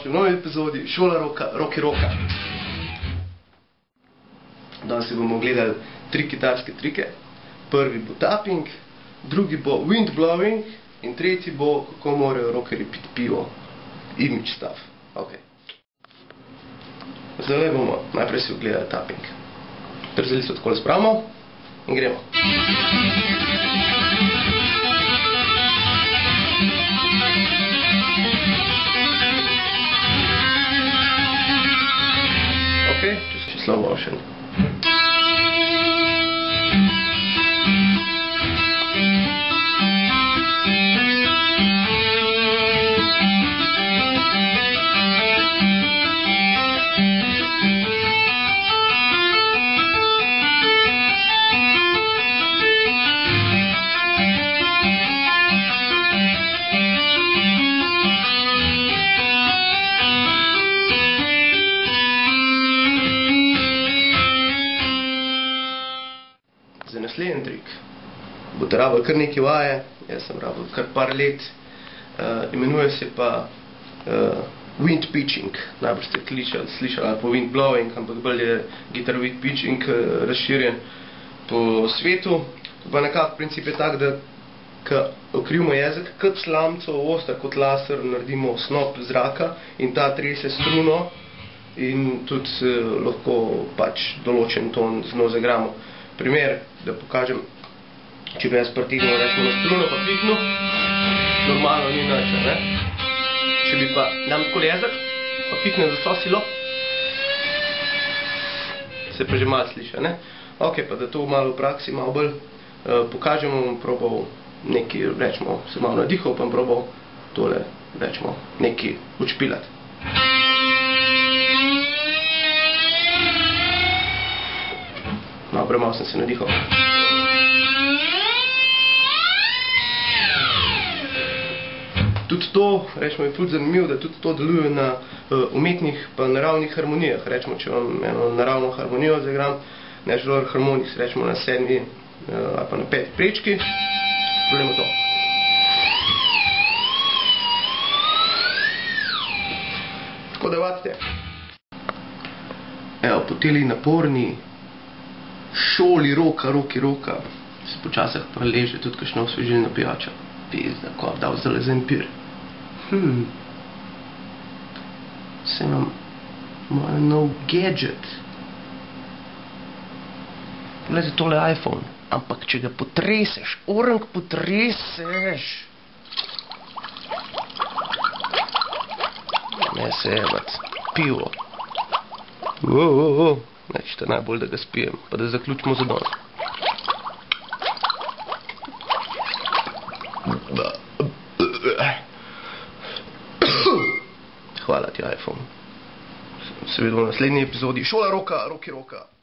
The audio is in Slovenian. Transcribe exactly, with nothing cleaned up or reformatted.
dobrodošli v novi epizodi Šola roka, roki roka. Danes si bomo gledali tri kitarske trike. Prvi bo tapping, drugi bo wind blowing in tretji bo, kako morajo rockerji piti pivo. Image stuff. Ok. Zdaj bomo najprej si ogledali tapping. Trzeli se takole spravimo in gremo. Okay, just slow motion. Za naslednji trik boste rabili kar nekaj vaje, jaz sem rabil kar par let, uh, imenuje se pa uh, wind pitching, najbolj ste slišali, slišali ali pa wind blowing, ampak bolj je guitar wind pitching uh, razširjen po svetu. Pa nekako princip je tak, da ko okrivimo jezik kot slamco, oster kot laser, naredimo snop zraka in ta trese struno in tudi uh, lahko pač določen ton z njo zaigramo. Primer, da pokažem, če bi jaz pritignil, rečemo na struno, pa piknil, normalno ni nič, ne? Če bi pa dam tako jezik, pa piknem za vso silo, se pa že malo sliša, ne? Ok, pa da to malo v praksi, malo bolj uh, pokažemo, bom probal nekaj, rečemo, se malo nadihal, pa bom probal tole, rečemo, nekaj učpilati. Malo premalo sem se nadihal. Tudi to, rečemo, je ful zanimivo, da tudi to deluje na uh, umetnih pa naravnih harmonijah. Rečemo, če vam eno naravno harmonijo zaigram, natural harmonics, rečemo na sedmi uh, ali pa na peti prečki, spolimo to. Tako da vatite. Evo, po teli naporni šoli roka, roki roka, se počasih preleže tudi kakšno osvežilno pijačo. Pizda, ko dal zdaj za empir. Hmm. Se imam moj nov gadget. Gledajte, tole iPhone. Ampak, če ga potreseš, orang potreseš. Ne se jebat. Pivo. Wow, wow, wow. Neč, to najbolj, da ga spijem, pa da zaključimo za danes. Hvala ti, iPhone. Se vidimo v naslednji epizodi Šola roka, roki roka.